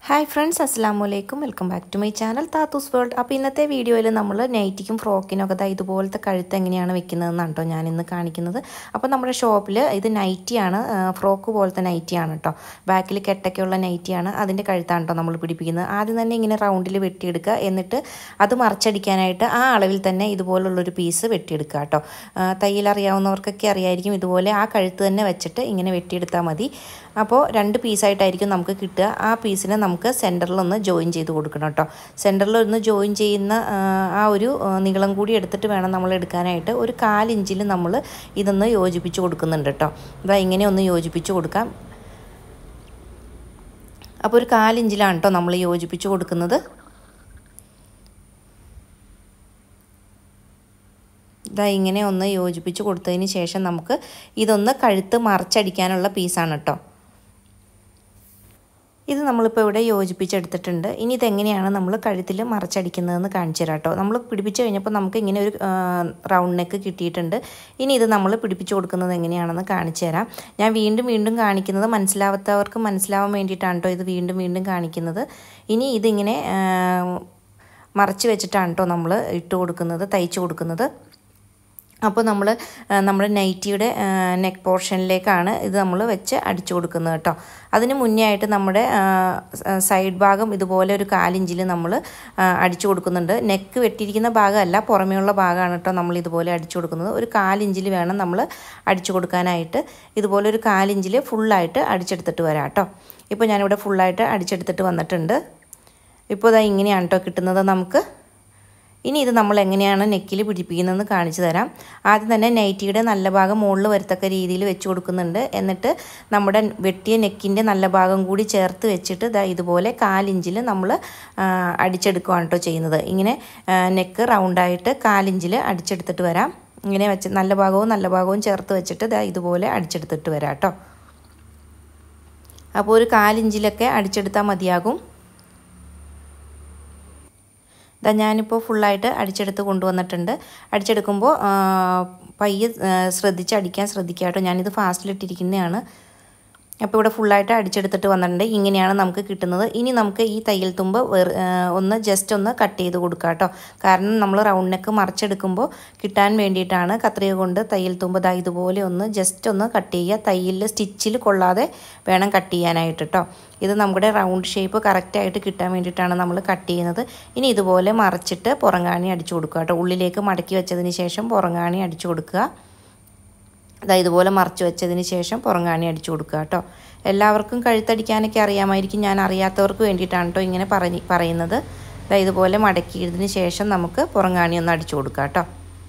Hi friends, അസ്സലാമു welcome back to my channel താത്തൂസ് world. അപ്പോൾ ഇന്നത്തെ വീഡിയോയിൽ നമ്മൾ നൈറ്റിക്കും ഫ്രോക്കിനൊക്കെ ഇതുപോലത്തെ കഴുത്ത് എങ്ങനെയാണ് വെക്കുന്നതെന്നാണ് കേട്ടോ ഞാൻ ഇന്ന് കാണിക്കുന്നത്. അപ്പോൾ നമ്മുടെ ഷോപ്പിൽ ഇത് നൈറ്റിയാണ്, ഫ്രോക്ക് പോലത്തെ നൈറ്റിയാണ് കേട്ടോ. ബാക്കിൽ കെട്ടൊക്കെയുള്ള നൈറ്റിയാണ്, അതിൻ്റെ കഴുത്താണ് കേട്ടോ നമ്മൾ പിടിപ്പിക്കുന്നത്. ആദ്യം തന്നെ ഇങ്ങനെ റൗണ്ടിൽ വെട്ടിയെടുക്കുക, എന്നിട്ട് അത് മറച്ചടിക്കാനായിട്ട് ആ അളവിൽ തന്നെ ഇതുപോലുള്ളൊരു പീസ് വെട്ടിയെടുക്കുക കേട്ടോ. തയ്യൽ അറിയാവുന്നവർക്കൊക്കെ അറിയായിരിക്കും. ഇതുപോലെ ആ കഴുത്ത് തന്നെ വെച്ചിട്ട് ഇങ്ങനെ വെട്ടിയെടുത്താൽ മതി. അപ്പോൾ 2 പീസായിട്ടായിരിക്കും നമുക്ക് കിട്ടുക. ആ പീസിനെ നമുക്ക് സെൻറ്ററിലൊന്ന് ജോയിൻ ചെയ്ത് കൊടുക്കണം കേട്ടോ. സെൻറ്ററിലൊന്ന് ജോയിൻ ചെയ്യുന്ന ആ ഒരു നീളം കൂടി എടുത്തിട്ട് വേണം നമ്മൾ എടുക്കാനായിട്ട്. ഒരു 1/4 ഇഞ്ചിൽ നമ്മൾ ഇതൊന്ന് യോജിപ്പിച്ച് കൊടുക്കുന്നുണ്ട് കേട്ടോ. ഇതാ ഇങ്ങനെ ഒന്ന് യോജിപ്പിച്ച് കൊടുക്കാം. അപ്പോൾ ഒരു 1/4 ഇഞ്ചിലാണ് കേട്ടോ നമ്മൾ യോജിപ്പിച്ച് കൊടുക്കുന്നത്. ഇതാ ഇങ്ങനെ ഒന്ന് യോജിപ്പിച്ച് കൊടുത്തതിന് ശേഷം നമുക്ക് ഇതൊന്ന് കഴുത്ത് മറച്ചടിക്കാനുള്ള പീസാണ് കേട്ടോ. ഇത് നമ്മളിപ്പോൾ ഇവിടെ യോജിപ്പിച്ചെടുത്തിട്ടുണ്ട്. ഇനി ഇതെങ്ങനെയാണ് നമ്മൾ കഴുത്തിൽ മറച്ചടിക്കുന്നതെന്ന് കാണിച്ചു തരാം കേട്ടോ. നമ്മൾ പിടിപ്പിച്ച് കഴിഞ്ഞപ്പോൾ നമുക്ക് ഇങ്ങനെ ഒരു റൗണ്ട് നെക്ക് കിട്ടിയിട്ടുണ്ട്. ഇനി ഇത് നമ്മൾ പിടിപ്പിച്ച് കൊടുക്കുന്നത് എങ്ങനെയാണെന്ന് കാണിച്ചു തരാം. ഞാൻ വീണ്ടും കാണിക്കുന്നത് മനസ്സിലാവാത്തവർക്ക് മനസ്സിലാവാൻ വേണ്ടിയിട്ടാണ് കേട്ടോ ഇത് വീണ്ടും കാണിക്കുന്നത്. ഇനി ഇതിങ്ങനെ മറച്ച് വെച്ചിട്ടാണ് കേട്ടോ നമ്മൾ ഇട്ട് കൊടുക്കുന്നത്, തയ്ച്ച് കൊടുക്കുന്നത്. അപ്പോൾ നമ്മൾ നമ്മുടെ നൈറ്റിയുടെ നെക്ക് പോർഷനിലേക്കാണ് ഇത് നമ്മൾ വെച്ച് അടിച്ചു കൊടുക്കുന്നത് കേട്ടോ. അതിന് മുന്നേ ആയിട്ട് നമ്മുടെ സൈഡ് ഭാഗം ഇതുപോലെ ഒരു 1/4 ഇഞ്ചിൽ നമ്മൾ അടിച്ചു കൊടുക്കുന്നുണ്ട്. നെക്ക് വെട്ടിയിരിക്കുന്ന ഭാഗമല്ല, പുറമേയുള്ള ഭാഗമാണ് കേട്ടോ നമ്മൾ ഇതുപോലെ അടിച്ചു കൊടുക്കുന്നത്. ഒരു 1/4 ഇഞ്ചിൽ വേണം നമ്മൾ അടിച്ചു കൊടുക്കാനായിട്ട്. ഇതുപോലെ ഒരു 1/4 ഇഞ്ചിൽ ഫുള്ളായിട്ട് അടിച്ചെടുത്തിട്ട് വരാം കേട്ടോ. ഇപ്പോൾ ഞാനിവിടെ ഫുള്ളായിട്ട് അടിച്ചെടുത്തിട്ട് വന്നിട്ടുണ്ട്. ഇപ്പോൾ ഇതാ ഇങ്ങനെയാണ് കേട്ടോ കിട്ടുന്നത് നമുക്ക്. ഇനി ഇത് നമ്മൾ എങ്ങനെയാണ് നെക്കിൽ പിടിപ്പിക്കുന്നതെന്ന് കാണിച്ചു തരാം. ആദ്യം തന്നെ നൈറ്റിയുടെ നല്ല ഭാഗം മുകളിൽ വരത്തക്ക രീതിയിൽ വെച്ച് കൊടുക്കുന്നുണ്ട്. എന്നിട്ട് നമ്മുടെ വെട്ടിയ നെക്കിൻ്റെ നല്ല ഭാഗം കൂടി ചേർത്ത് വെച്ചിട്ട് ഇതുപോലെ 1/4 ഇഞ്ചിൽ നമ്മൾ അടിച്ചെടുക്കുകയാണ് കേട്ടോ ചെയ്യുന്നത്. ഇങ്ങനെ നെക്ക് റൗണ്ടായിട്ട് 1/4 ഇഞ്ചിൽ അടിച്ചെടുത്തിട്ട് വരാം. ഇങ്ങനെ വെച്ച് നല്ല ഭാഗവും ചേർത്ത് വെച്ചിട്ട് ഇതുപോലെ അടിച്ചെടുത്തിട്ട് വരാം കേട്ടോ. അപ്പോൾ ഒരു 1/4 ഇഞ്ചിലൊക്കെ അടിച്ചെടുത്താൽ മതിയാകും. ഞാനിപ്പോൾ ഫുള്ളായിട്ട് അടിച്ചെടുത്ത് കൊണ്ടുവന്നിട്ടുണ്ട്. അടിച്ചെടുക്കുമ്പോൾ പയ്യെ അടിക്കാൻ ശ്രദ്ധിക്കുക കേട്ടോ. ഞാനിത് ഫാസ്റ്റിലിട്ടിരിക്കുന്നതാണ്. അപ്പോൾ ഇവിടെ ഫുള്ളായിട്ട് അടിച്ചെടുത്തിട്ട് വന്നിട്ടുണ്ട്. ഇങ്ങനെയാണ് നമുക്ക് കിട്ടുന്നത്. ഇനി നമുക്ക് ഈ തയ്യൽ തുമ്പ് ഒന്ന് ജസ്റ്റ് ഒന്ന് കട്ട് ചെയ്ത് കൊടുക്കുക കേട്ടോ. കാരണം നമ്മൾ റൗണ്ട് നെക്ക് മറിച്ചെടുക്കുമ്പോൾ കിട്ടാൻ വേണ്ടിയിട്ടാണ് കത്രിക കൊണ്ട് തയ്യൽ തുമ്പ് ഇതുപോലെ ഒന്ന് ജസ്റ്റ് ഒന്ന് കട്ട് ചെയ്യുക. തയ്യലിൽ സ്റ്റിച്ചിൽ കൊള്ളാതെ വേണം കട്ട് ചെയ്യാനായിട്ട് കേട്ടോ. ഇത് നമ്മുടെ റൗണ്ട് ഷേപ്പ് കറക്റ്റായിട്ട് കിട്ടാൻ വേണ്ടിയിട്ടാണ് നമ്മൾ കട്ട് ചെയ്യുന്നത്. ഇനി ഇതുപോലെ മറിച്ചിട്ട് പുറങ്ങാണി അടിച്ചു കൊടുക്കുക കേട്ടോ. ഉള്ളിലേക്ക് മടക്കി വെച്ചതിന് ശേഷം പുറങ്ങാണി അടിച്ചു കൊടുക്കുക. ഇതുപോലെ മറച്ച് വെച്ചതിന് ശേഷം പുറങ്ങാണി അടിച്ചു കൊടുക്കുക കേട്ടോ. എല്ലാവർക്കും കഴുത്തടിക്കാനൊക്കെ അറിയാമായിരിക്കും. ഞാൻ അറിയാത്തവർക്ക് വേണ്ടിയിട്ടാണ് കേട്ടോ ഇങ്ങനെ പറയുന്നത്. ഇതുപോലെ മടക്കിയതിന് ശേഷം നമുക്ക് പുറങ്ങാണി ഒന്ന് അടിച്ചു കൊടുക്കുക കേട്ടോ.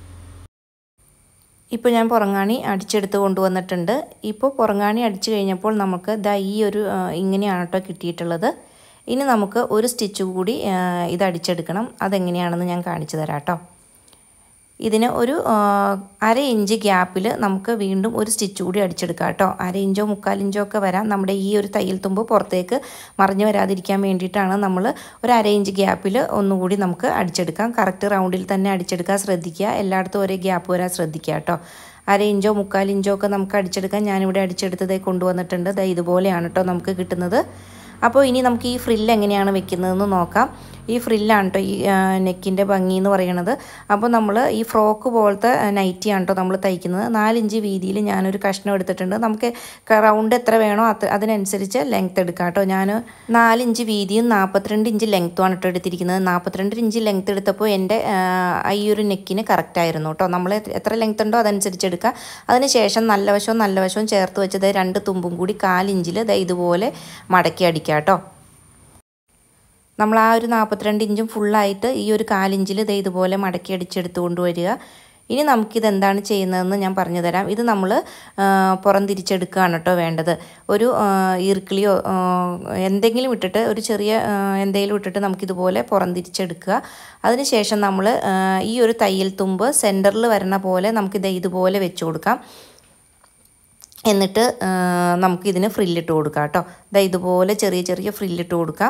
ഇപ്പോൾ ഞാൻ പുറങ്ങാണി അടിച്ചെടുത്ത് കൊണ്ടുവന്നിട്ടുണ്ട്. ഇപ്പോൾ പുറങ്ങാണി അടിച്ചു കഴിഞ്ഞപ്പോൾ നമുക്ക് ഈ ഒരു ഇങ്ങനെയാണ് കേട്ടോ കിട്ടിയിട്ടുള്ളത്. ഇനി നമുക്ക് ഒരു സ്റ്റിച്ച് കൂടി ഇത് അടിച്ചെടുക്കണം. അതെങ്ങനെയാണെന്ന് ഞാൻ കാണിച്ചു തരാം കേട്ടോ. ഇതിന് ഒരു 1/2 ഇഞ്ച് ഗ്യാപ്പിൽ നമുക്ക് വീണ്ടും ഒരു സ്റ്റിച്ച് കൂടി അടിച്ചെടുക്കാം കേട്ടോ. 1/2 ഇഞ്ചോ 3/4 ഇഞ്ചോ ഒക്കെ വരാം. നമ്മുടെ ഈ ഒരു തയ്യൽ തുമ്പ് പുറത്തേക്ക് മറിഞ്ഞു വരാതിരിക്കാൻ വേണ്ടിയിട്ടാണ് നമ്മൾ ഒരു 1/2 ഇഞ്ച് ഗ്യാപ്പിൽ ഒന്നുകൂടി നമുക്ക് അടിച്ചെടുക്കാം. കറക്റ്റ് റൗണ്ടിൽ തന്നെ അടിച്ചെടുക്കാൻ ശ്രദ്ധിക്കുക. എല്ലായിടത്തും ഒരേ ഗ്യാപ്പ് വരാൻ ശ്രദ്ധിക്കുക കേട്ടോ. 1/2 ഇഞ്ചോ 3/4 ഇഞ്ചോ ഒക്കെ നമുക്ക് അടിച്ചെടുക്കാം. ഞാനിവിടെ അടിച്ചെടുത്തതേ കൊണ്ടുവന്നിട്ടുണ്ട്. ഇതുപോലെയാണ് കേട്ടോ നമുക്ക് കിട്ടുന്നത്. അപ്പോൾ ഇനി നമുക്ക് ഈ ഫ്രില്ല് എങ്ങനെയാണ് വെക്കുന്നതെന്ന് നോക്കാം. ഈ ഫ്രില്ലാണ് കേട്ടോ ഈ നെക്കിൻ്റെ ഭംഗി എന്ന് പറയുന്നത്. അപ്പോൾ നമ്മൾ ഈ ഫ്രോക്ക് പോലത്തെ നൈറ്റിയാണ് കേട്ടോ നമ്മൾ തയ്ക്കുന്നത്. 4 ഇഞ്ച് വീതിയിൽ ഞാനൊരു കഷ്ണം എടുത്തിട്ടുണ്ട്. നമുക്ക് റൗണ്ട് എത്ര വേണോ അതിനനുസരിച്ച് ലെങ്ത്ത് എടുക്കാം കേട്ടോ. ഞാൻ 4 ഇഞ്ച് വീതിയും 42 ഇഞ്ച് ലെങ്ത്തുമാണ് കേട്ടോ എടുത്തിരിക്കുന്നത്. 42 ഇഞ്ച് ലെങ്ത്ത് എടുത്തപ്പോൾ എൻ്റെ ഈ ഒരു നെക്കിന് കറക്റ്റായിരുന്നു കേട്ടോ. നമ്മൾ എത്ര ലെങ്ത്ത് ഉണ്ടോ അതനുസരിച്ച് എടുക്കുക. അതിനുശേഷം നല്ല വശവും ചേർത്ത് വെച്ചത് 2 തുമ്പും കൂടി 1/4 ഇഞ്ചിൽ ഇതുപോലെ മടക്കി അടിക്കുക കേട്ടോ. നമ്മൾ ആ ഒരു 42 ഇഞ്ചും ഫുള്ളായിട്ട് ഈ ഒരു 1/4 ഇഞ്ചിൽ ഇതുപോലെ മടക്കി അടിച്ചെടുത്ത് കൊണ്ടുവരിക. ഇനി നമുക്കിത് എന്താണ് ചെയ്യുന്നതെന്ന് ഞാൻ പറഞ്ഞു തരാം. ഇത് നമ്മൾ പുറം തിരിച്ചെടുക്കുകയാണ് കേട്ടോ വേണ്ടത്. ഒരു ഈർക്കിളിയോ എന്തെങ്കിലും ഇട്ടിട്ട്, ഒരു ചെറിയ എന്തെങ്കിലും ഇട്ടിട്ട് നമുക്കിതുപോലെ പുറം തിരിച്ചെടുക്കുക. അതിനുശേഷം നമ്മൾ ഈ ഒരു തയ്യൽ തുമ്പ് സെൻറ്ററിൽ വരണ പോലെ നമുക്കിത് ഇതുപോലെ വെച്ച് കൊടുക്കാം. എന്നിട്ട് നമുക്കിതിന് ഫ്രില്ലിട്ട് കൊടുക്കാം കേട്ടോ. ഇതുപോലെ ചെറിയ ഫ്രില്ലിട്ട് കൊടുക്കാം.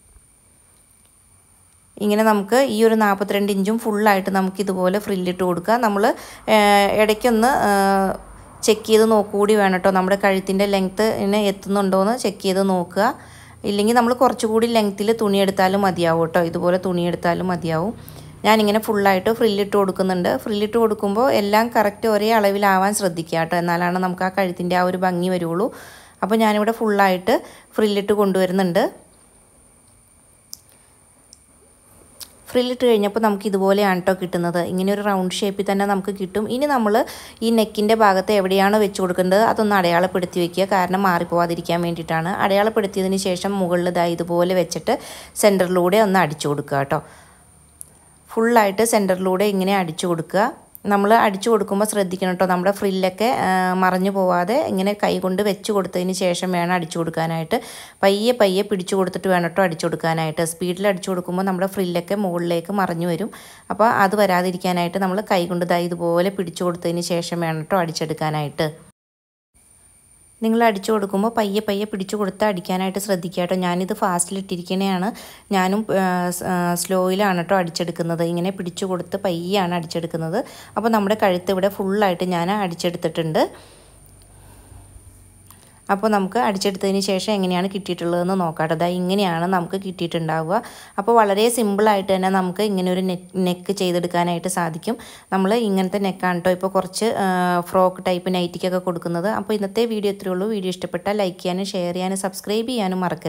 ഇങ്ങനെ നമുക്ക് ഈ ഒരു 42 ഇഞ്ചും ഫുള്ളായിട്ട് നമുക്കിതുപോലെ ഫ്രില്ലിട്ട് കൊടുക്കുക. നമ്മൾ ഇടയ്ക്കൊന്ന് ചെക്ക് ചെയ്ത് നോക്കുകൂടി വേണം കേട്ടോ. നമ്മുടെ കഴുത്തിൻ്റെ ലെങ്ത്ത് എത്തുന്നുണ്ടോ എന്ന് ചെക്ക് ചെയ്ത് നോക്കുക. ഇല്ലെങ്കിൽ നമ്മൾ കുറച്ചുകൂടി ലെങ്ത്തിൽ തുണിയെടുത്താലും മതിയാവും കേട്ടോ. ഇതുപോലെ തുണിയെടുത്താലും മതിയാവും. ഞാനിങ്ങനെ ഫുള്ളായിട്ട് ഫ്രില്ലിട്ട് കൊടുക്കുന്നുണ്ട്. ഫ്രില്ലിട്ട് കൊടുക്കുമ്പോൾ എല്ലാം കറക്റ്റ് ഒരേ അളവിലാവാൻ ശ്രദ്ധിക്കുക കേട്ടോ. എന്നാലാണ് നമുക്ക് ആ കഴുത്തിൻ്റെ ആ ഒരു ഭംഗി വരുള്ളൂ. അപ്പോൾ ഞാനിവിടെ ഫുള്ളായിട്ട് ഫ്രില്ലിട്ട് കൊണ്ടുവരുന്നുണ്ട്. ഫ്രില്ലിട്ട് കഴിഞ്ഞപ്പോൾ നമുക്ക് ഇതുപോലെയാണ് കേട്ടോ കിട്ടുന്നത്. ഇങ്ങനെ ഒരു റൗണ്ട് ഷേപ്പിൽ തന്നെ നമുക്ക് കിട്ടും. ഇനി നമ്മൾ ഈ നെക്കിൻ്റെ ഭാഗത്ത് എവിടെയാണോ വെച്ച് കൊടുക്കേണ്ടത് അതൊന്ന് അടയാളപ്പെടുത്തി വയ്ക്കുക. കാരണം മാറിപ്പോവാതിരിക്കാൻ വേണ്ടിയിട്ടാണ്. അടയാളപ്പെടുത്തിയതിന് ശേഷം മുകളിൽ ഇതുപോലെ വെച്ചിട്ട് സെൻറ്ററിലൂടെ ഒന്ന് അടിച്ചു കൊടുക്കുക കേട്ടോ. ഫുള്ളായിട്ട് സെൻറ്ററിലൂടെ ഇങ്ങനെ അടിച്ചു കൊടുക്കുക. നമ്മൾ അടിച്ചു കൊടുക്കുമ്പോൾ ശ്രദ്ധിക്കണം കേട്ടോ, നമ്മുടെ ഫ്രില്ലൊക്കെ മറഞ്ഞു പോവാതെ ഇങ്ങനെ കൈ കൊണ്ട് വെച്ച് കൊടുത്തതിന് ശേഷം വേണം അടിച്ചു കൊടുക്കാനായിട്ട്. പയ്യെ പയ്യെ പിടിച്ചു കൊടുത്തിട്ട് വേണം കേട്ടോ അടിച്ചു കൊടുക്കാനായിട്ട്. സ്പീഡിൽ അടിച്ചു കൊടുക്കുമ്പോൾ നമ്മുടെ ഫ്രില്ലൊക്കെ മുകളിലേക്ക് മറഞ്ഞു വരും. അപ്പോൾ അത് വരാതിരിക്കാനായിട്ട് നമ്മൾ കൈ കൊണ്ട് ഇതുപോലെ പിടിച്ചു കൊടുത്തതിന് ശേഷം വേണം കേട്ടോ അടിച്ചെടുക്കാനായിട്ട്. നിങ്ങൾ അടിച്ചു കൊടുക്കുമ്പോൾ പയ്യെ പയ്യെ പിടിച്ചു കൊടുത്ത് അടിക്കാനായിട്ട് ശ്രദ്ധിക്കുക കേട്ടോ. ഞാനിത് ഫാസ്റ്റിലിട്ടിരിക്കണതാണ്. ഞാനും സ്ലോയിലാണ് കേട്ടോ അടിച്ചെടുക്കുന്നത്. ഇങ്ങനെ പിടിച്ചു കൊടുത്ത് പയ്യാണ് അടിച്ചെടുക്കുന്നത്. അപ്പോൾ നമ്മുടെ കഴുത്ത് ഇവിടെ ഫുള്ളായിട്ട് ഞാൻ അടിച്ചെടുത്തിട്ടുണ്ട്. അപ്പോൾ നമുക്ക് അടിച്ചെടുത്തതിന് ശേഷം എങ്ങനെയാണ് കിട്ടിയിട്ടുള്ളതെന്ന് നോക്കാം കേട്ടോ. ഇങ്ങനെയാണ് നമുക്ക് കിട്ടിയിട്ടുണ്ടാവുക. അപ്പോൾ വളരെ സിമ്പിളായിട്ട് തന്നെ നമുക്ക് ഇങ്ങനെ ഒരു നെക്ക് ചെയ്തെടുക്കാനായിട്ട് സാധിക്കും. നമ്മൾ ഇങ്ങനത്തെ നെക്കാണ് കേട്ടോ ഇപ്പോൾ കുറച്ച് ഫ്രോക്ക് ടൈപ്പ് നൈറ്റിക്കൊക്കെ കൊടുക്കുന്നത്. അപ്പോൾ ഇന്നത്തെ വീഡിയോ ഇത്രയേ ഉള്ളൂ. വീഡിയോ ഇഷ്ടപ്പെട്ടാൽ ലൈക്ക് ചെയ്യാനും ഷെയർ ചെയ്യാനും സബ്സ്ക്രൈബ് ചെയ്യാനും മറക്കരുത്.